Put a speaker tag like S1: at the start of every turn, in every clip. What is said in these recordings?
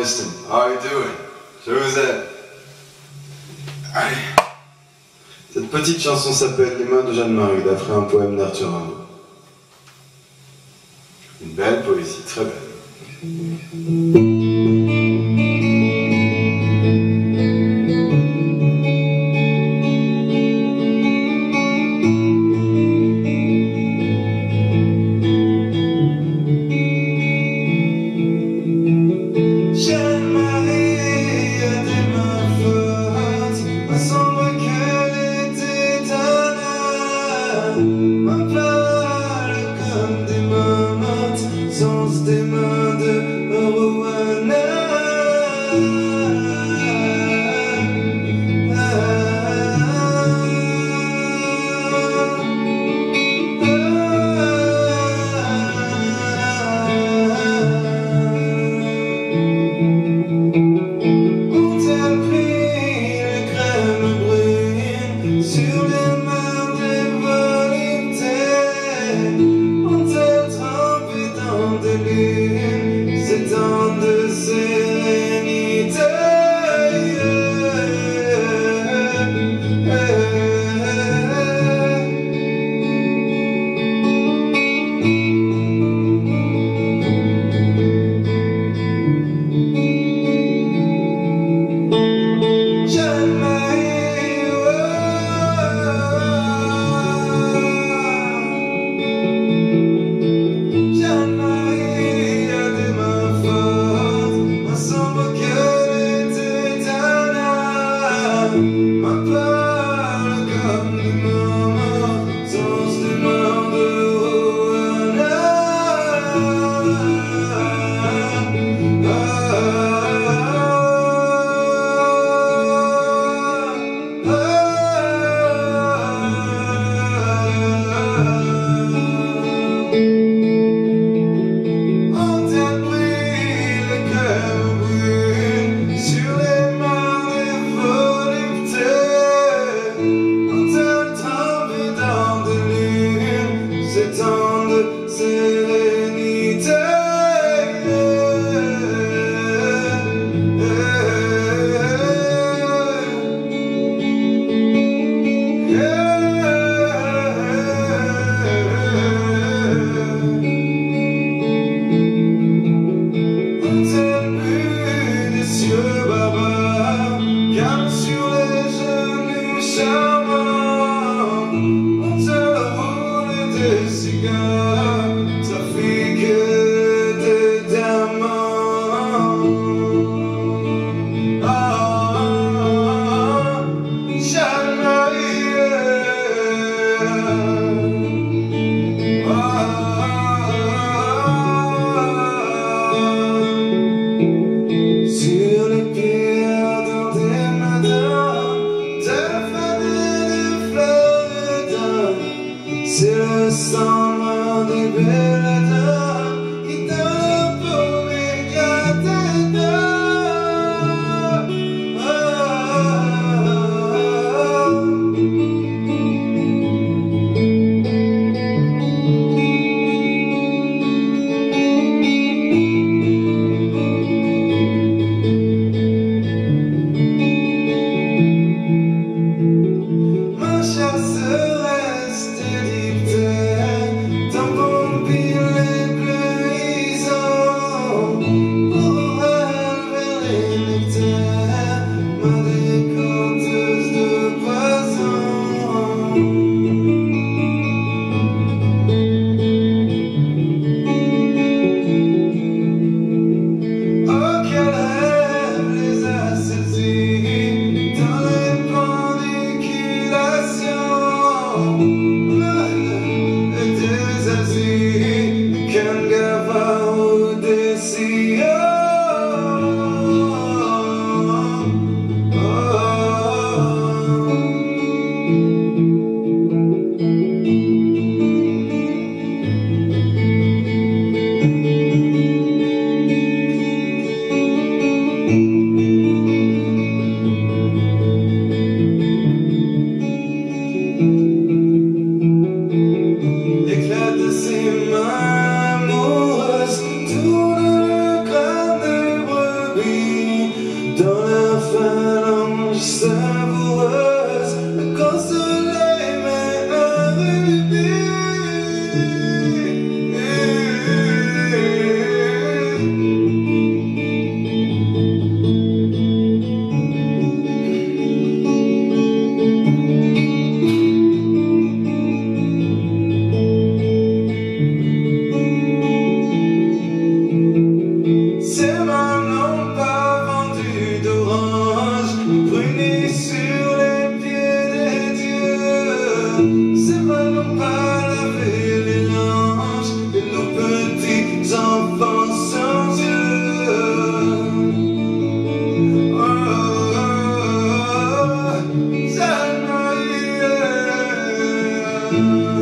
S1: Liston, how are you doing? Je vous aime. Allez. Cette petite chanson s'appelle Les mains de Jeanne-Marie, d'après un poème d'Arthur Rimbaud. Une belle poésie, très belle.
S2: Des mains de Rowana. Ont-elles pris les crèmes brunes sur les mains des voluptés? Ont-elles trempé dans des lunes ces temps de sérénité? C'est le sang des belles dames qui donne pour éclater d'or. Ma chère sœur, reste libre. Tant bon billet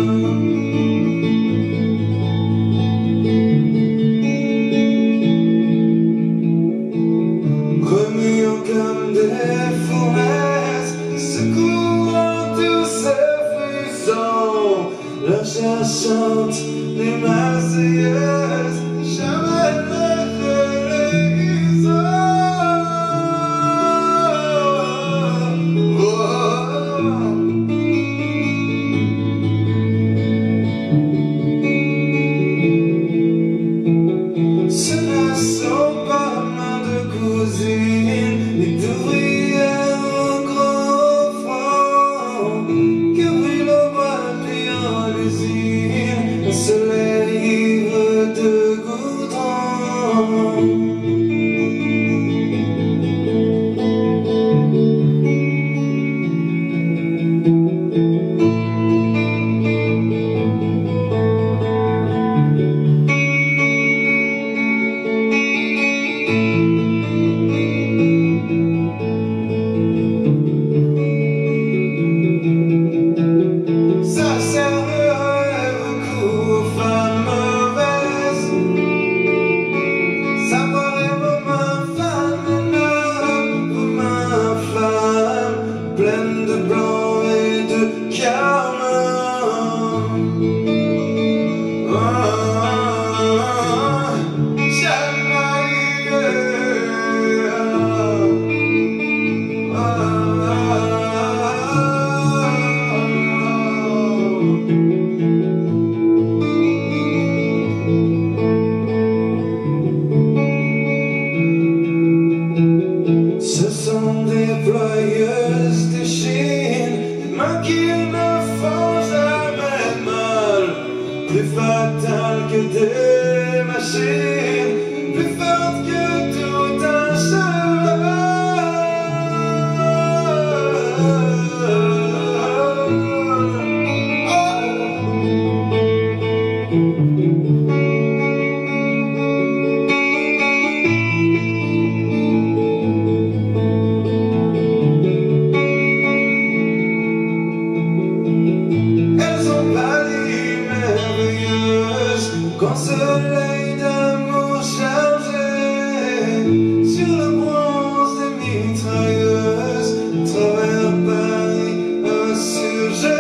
S2: Remuant comme des fournaise, secouant tous ces frissons, leur cherchante des Marseillaises, jamais les ce ne sont pas mains de cousines, ni d'ouvrières au gros front, que brûle au bois pliant l'usine, un soleil ivre de goudron. Ça servirait beaucoup aux femmes mauvaises, ça boirait vos mains femmes, vos mains femmes, pleines de blanc et de carmin. Ce sont des ployeuses de Chine, des mains qui ne font jamais mal, plus fatales que des machines, plus fortes que tout un cheval. Quand soleil d'amour chargé sur le bronze des mitrailleuses, travers Paris insurgé.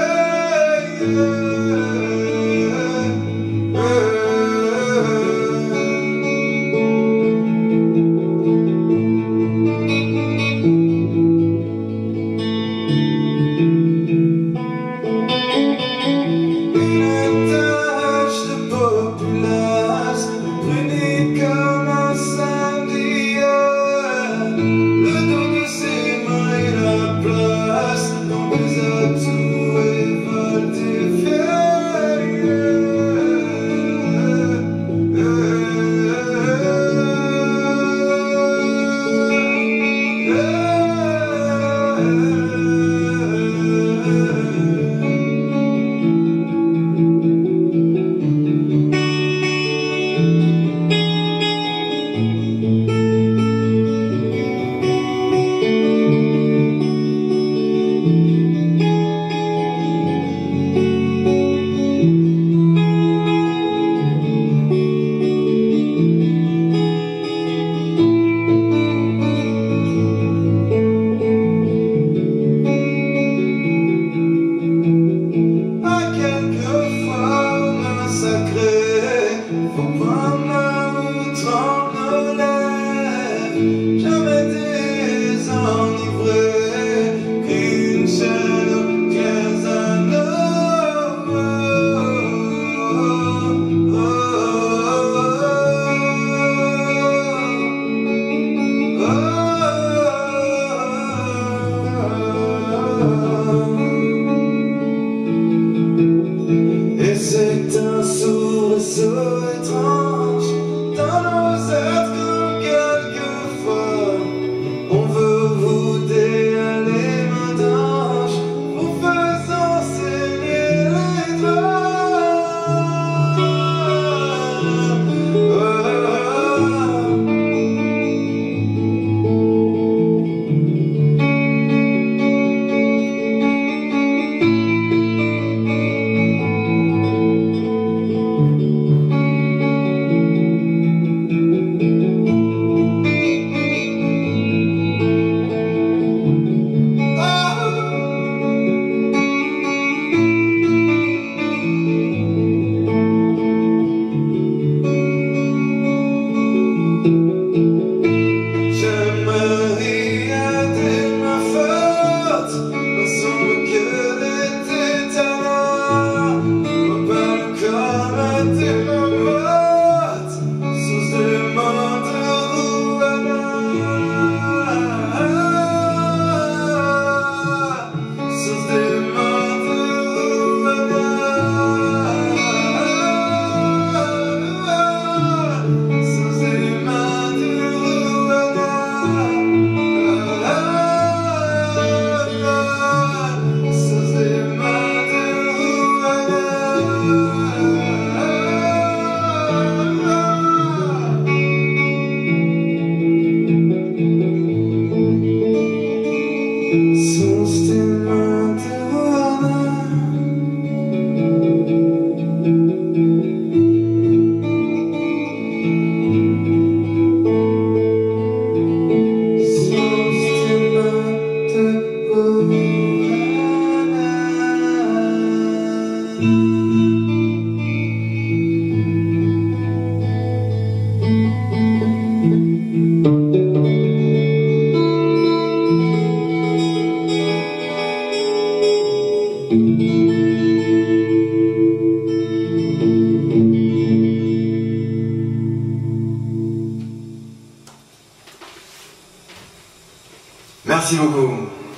S1: Merci beaucoup.